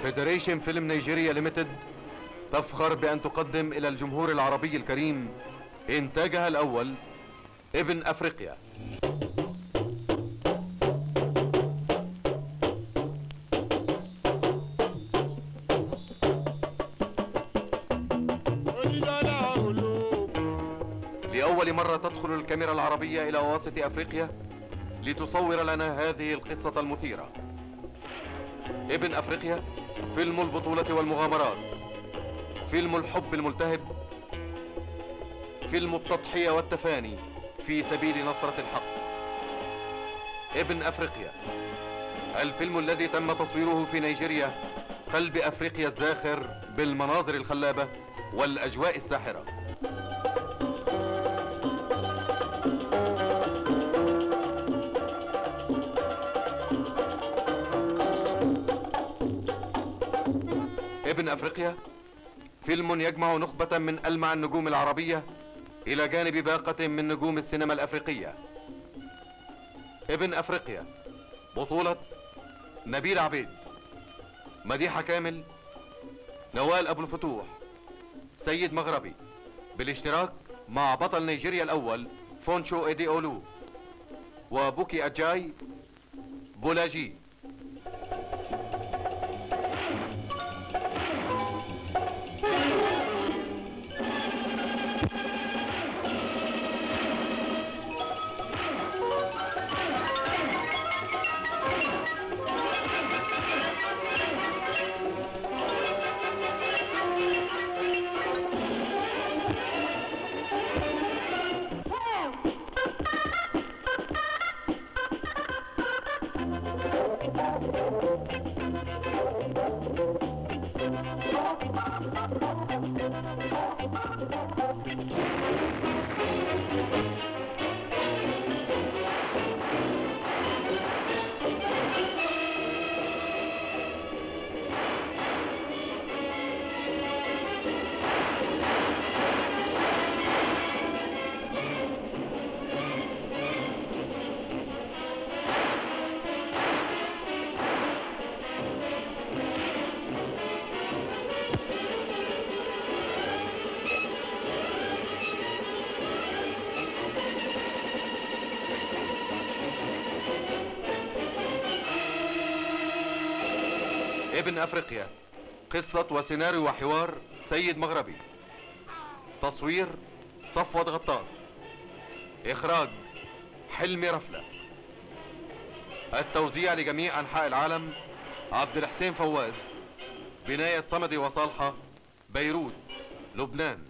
فيدريشن فيلم نيجيريا ليميتد تفخر بأن تقدم إلى الجمهور العربي الكريم إنتاجها الأول ابن أفريقيا. لأول مرة تدخل الكاميرا العربية إلى واسط أفريقيا لتصور لنا هذه القصة المثيرة. ابن أفريقيا فيلم البطولة والمغامرات، فيلم الحب الملتهب، فيلم التضحية والتفاني في سبيل نصرة الحق. ابن أفريقيا الفيلم الذي تم تصويره في نيجيريا، قلب أفريقيا الزاخر بالمناظر الخلابة والأجواء الساحرة. ابن أفريقيا فيلم يجمع نخبة من ألمع النجوم العربية إلى جانب باقة من نجوم السينما الأفريقية. ابن أفريقيا بطولة نبيل عبيد، مديحة كامل، نوال أبو الفتوح، سيد مغربي، بالاشتراك مع بطل نيجيريا الأول فونشو إيدي أولو وبوكي أجاي بولاجي. ابن أفريقيا قصة وسيناريو وحوار سيد مغربي، تصوير صفوت غطاس، إخراج حلمي رفلة، التوزيع لجميع أنحاء العالم عبد الحسين فواز، بناية صمدي وصالحة، بيروت، لبنان.